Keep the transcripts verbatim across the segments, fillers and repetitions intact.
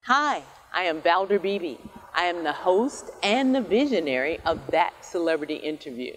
Hi, I am Valder Beebe. I am the host and the visionary of That Celebrity Interview.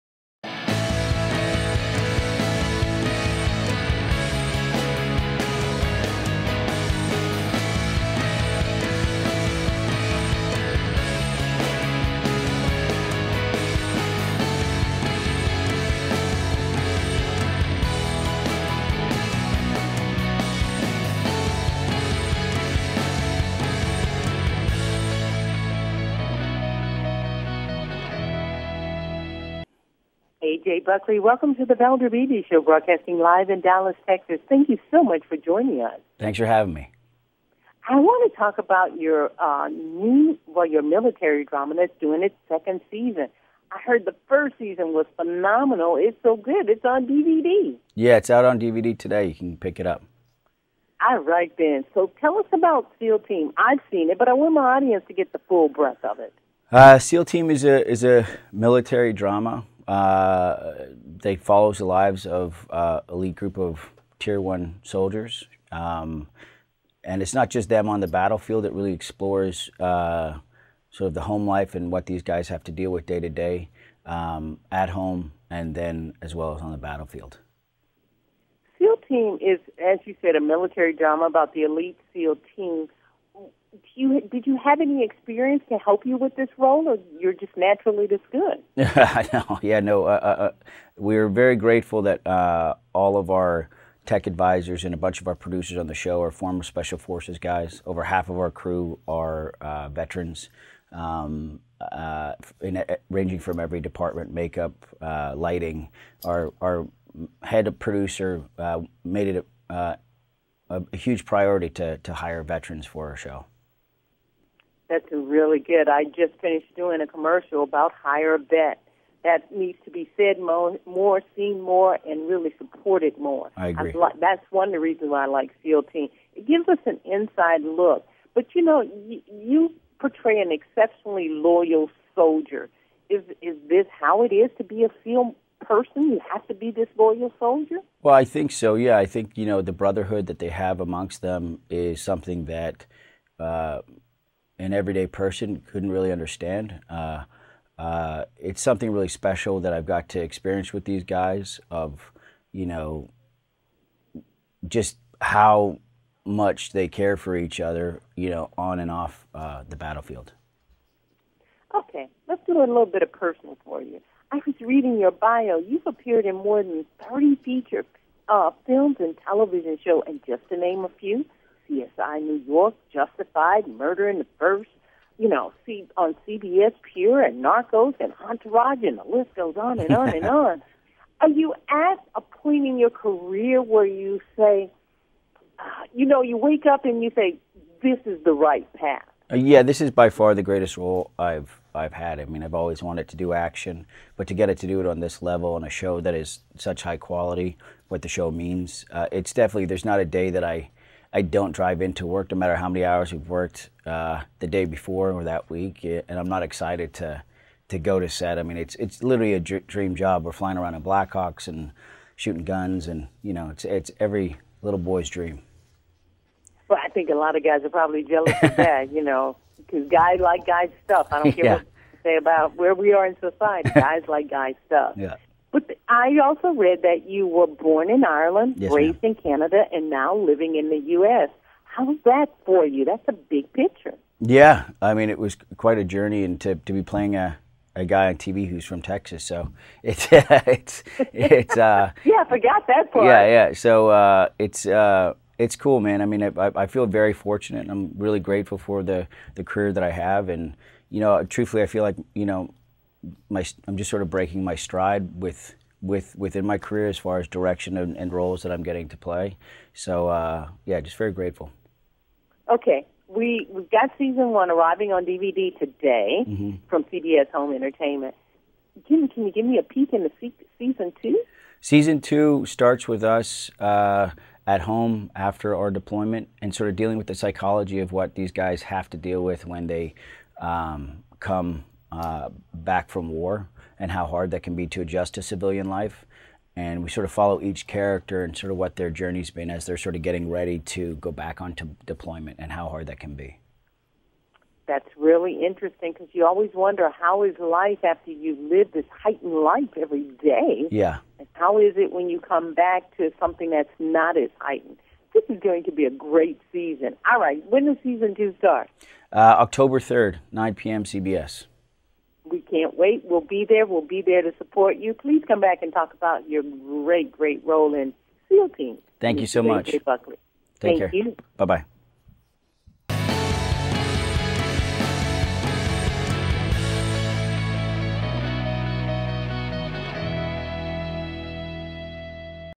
A J Buckley, welcome to the Valder Beebe Show, broadcasting live in Dallas, Texas. Thank you so much for joining us. Thanks for having me. I want to talk about your uh, new, well, your military drama that's doing its second season. I heard the first season was phenomenal. It's so good. It's on D V D. Yeah, it's out on D V D today. You can pick it up. All right, then. So tell us about SEAL Team. I've seen it, but I want my audience to get the full breadth of it. Uh, SEAL Team is a is a military drama. Uh, they follows the lives of uh, elite group of Tier One soldiers, um, and it's not just them on the battlefield. It really explores uh, sort of the home life and what these guys have to deal with day to day, um, at home, and then as well as on the battlefield. SEAL Team is, as you said, a military drama about the elite SEAL team. Do you, did you have any experience to help you with this role, or you're just naturally this good? no, yeah, no. Uh, uh, we're very grateful that uh, all of our tech advisors and a bunch of our producers on the show are former Special Forces guys. Over half of our crew are uh, veterans, um, uh, in, uh, ranging from every department: makeup, uh, lighting. Our our head producer uh, made it a, uh, a, a huge priority to to hire veterans for our show. That's really good. I just finished doing a commercial about Hire a Vet. That needs to be said more, more seen more, and really supported more. I agree. I, that's one of the reasons why I like SEAL Team. It gives us an inside look. But, you know, you, you portray an exceptionally loyal soldier. Is is this how it is to be a SEAL person? You have to be this loyal soldier? Well, I think so, yeah. I think, you know, the brotherhood that they have amongst them is something that uh, an everyday person couldn't really understand. Uh, uh, it's something really special that I've got to experience with these guys of, you know, just how much they care for each other, you know, on and off uh, the battlefield. Okay, let's do a little bit of personal for you. I was reading your bio. You've appeared in more than thirty feature uh, films and television shows, and just to name a few, C S I New York, Justified, Murder in the First, you know, C- on C B S Pure, and Narcos, and Entourage, and the list goes on and on and on. Are you at a point in your career where you say, uh, you know, you wake up and you say, this is the right path? Uh, yeah, this is by far the greatest role I've I've had. I mean, I've always wanted to do action, but to get it to do it on this level on a show that is such high quality, what the show means, uh, it's definitely, there's not a day that I I don't drive into work, no matter how many hours we've worked uh, the day before or that week, and I'm not excited to to go to set. I mean, it's it's literally a dr- dream job. We're flying around in Blackhawks and shooting guns, and you know, it's it's every little boy's dream. Well, I think a lot of guys are probably jealous of that, you know, because guys like guys stuff. I don't care Yeah. what you say about where we are in society. Guys like guys stuff. Yeah. But th- I also read that you were born in Ireland, Yes, raised ma'am. in Canada, and now living in the U S How's that for you? That's a big picture. Yeah, I mean, it was quite a journey, and to to be playing a, a guy on T V who's from Texas, so it's it's it's uh Yeah, I forgot that part. yeah yeah. So uh, it's uh, it's cool, man. I mean, I, I feel very fortunate, and I'm really grateful for the the career that I have, and you know, truthfully, I feel like you know. My, I'm just sort of breaking my stride with, with within my career as far as direction and, and roles that I'm getting to play. So uh, yeah, just very grateful. Okay, we we've got season one arriving on D V D today Mm-hmm. from C B S Home Entertainment. Can can you give me a peek into se- season two? Season two starts with us uh, at home after our deployment and sort of dealing with the psychology of what these guys have to deal with when they um, come uh, back from war, and how hard that can be to adjust to civilian life. and we sort of follow each character and sort of what their journey's been as they're sort of getting ready to go back onto deployment and how hard that can be. That's really interesting because you always wonder, how is life after you live this heightened life every day? Yeah. And how is it when you come back to something that's not as heightened? This is going to be a great season. All right, when does season two start? Uh, October third, nine p.m. C B S. We can't wait. We'll be there. We'll be there to support you. Please come back and talk about your great, great role in SEAL Team. Thank you so much. Buckley. Take Thank care. you. Bye-bye.